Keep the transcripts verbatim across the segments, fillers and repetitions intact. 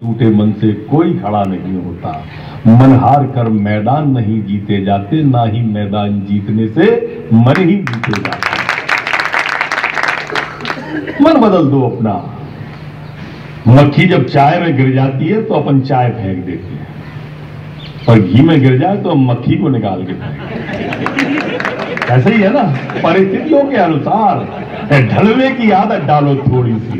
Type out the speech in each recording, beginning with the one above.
टूटे मन से कोई खड़ा नहीं होता, मन हार कर मैदान नहीं जीते जाते, ना ही मैदान जीतने से मन ही जीते जाते। मन बदल दो अपना। मक्खी जब चाय में गिर जाती है तो अपन चाय फेंक देते हैं, पर घी में गिर जाए तो हम मक्खी को निकाल के फेंक। ऐसे ही है ना, परिस्थितियों के अनुसार ढलवे की आदत डालो थोड़ी सी,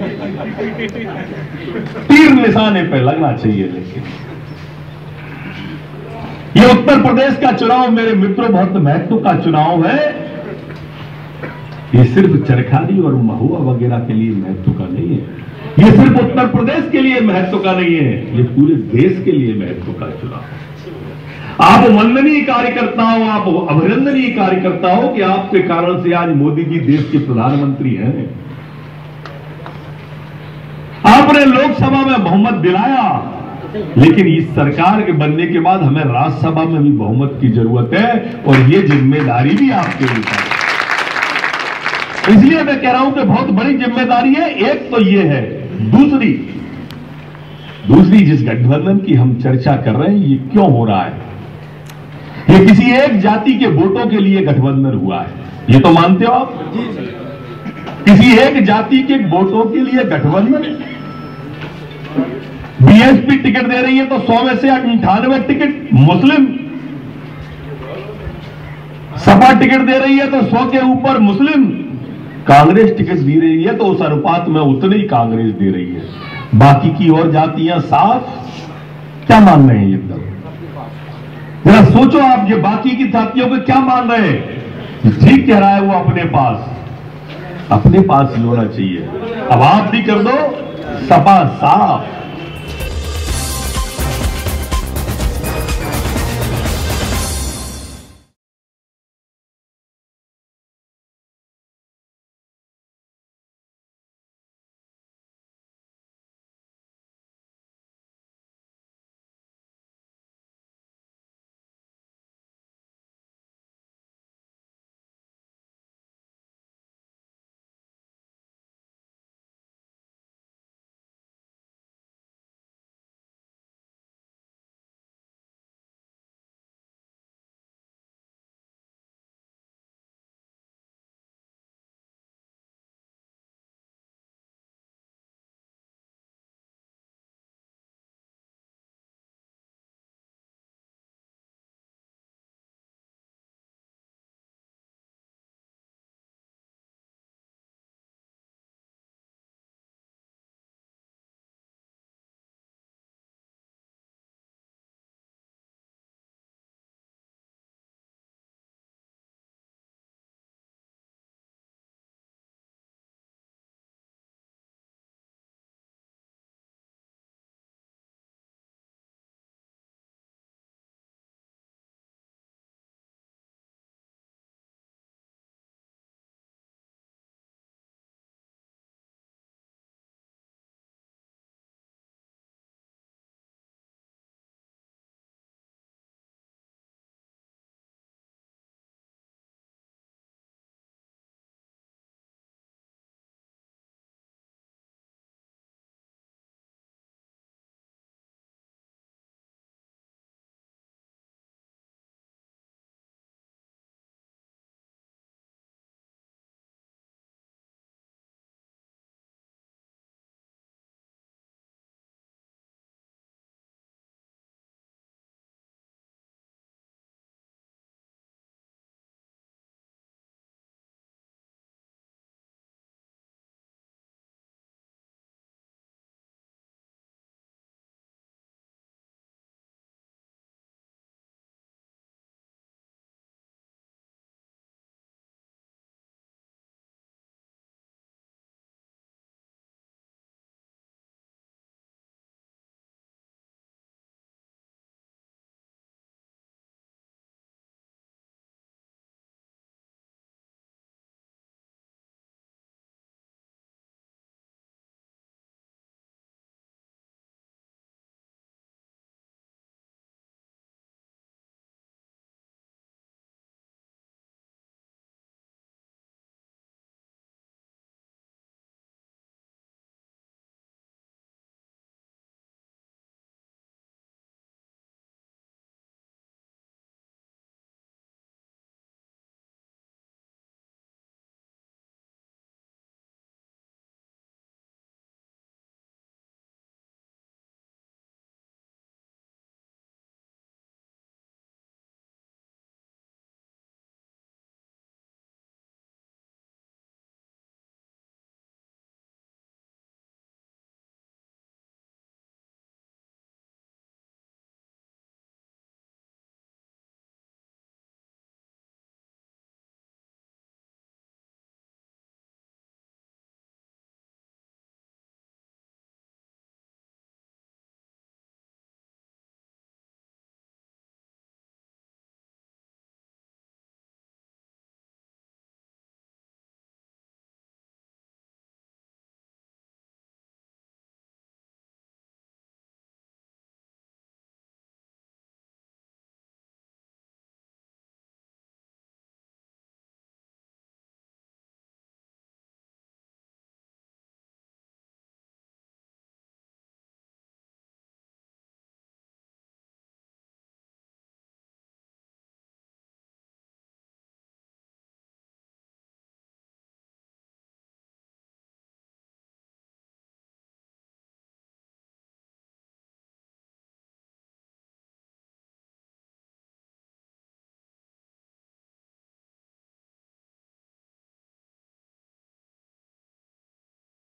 तीर निशाने पे लगना चाहिए। लेकिन ये उत्तर प्रदेश का चुनाव मेरे मित्रों बहुत महत्व का चुनाव है। ये सिर्फ चरखारी और महुआ वगैरह के लिए महत्व का नहीं है, ये सिर्फ उत्तर प्रदेश के लिए महत्व का नहीं है, ये पूरे देश के लिए महत्व का चुनाव है। आप वंदनीय कार्यकर्ता हो, आप अभिनंदनीय कार्यकर्ता हो कि आपके कारण से आज मोदी जी देश के प्रधानमंत्री हैं। आपने लोकसभा में बहुमत दिलाया, लेकिन इस सरकार के बनने के बाद हमें राज्यसभा में भी बहुमत की जरूरत है, और ये जिम्मेदारी भी आपके ऊपर है। इसलिए मैं कह रहा हूं कि बहुत बड़ी जिम्मेदारी है। एक तो ये है, दूसरी दूसरी जिस गठबंधन की हम चर्चा कर रहे हैं, ये क्यों हो रहा है? ये किसी एक जाति के वोटों के लिए गठबंधन हुआ है, ये तो मानते हो आप? किसी एक जाति के वोटों के लिए गठबंधन। बीएसपी टिकट दे रही है तो सौ में से अंठानवे टिकट मुस्लिम, सपा टिकट दे रही है तो सौ के ऊपर मुस्लिम, कांग्रेस टिकट दे रही है तो उस अनुपात में उतनी ही कांग्रेस दे रही है, बाकी की और जातियां साफ। क्या मान रहे हैं ये सब? जरा सोचो आप, ये बाकी की जातियों को क्या मान रहे हैं? ठीक कह रहा है वो, अपने पास अपने पास ही होना चाहिए। अब आप भी कर दो, सपा साफ,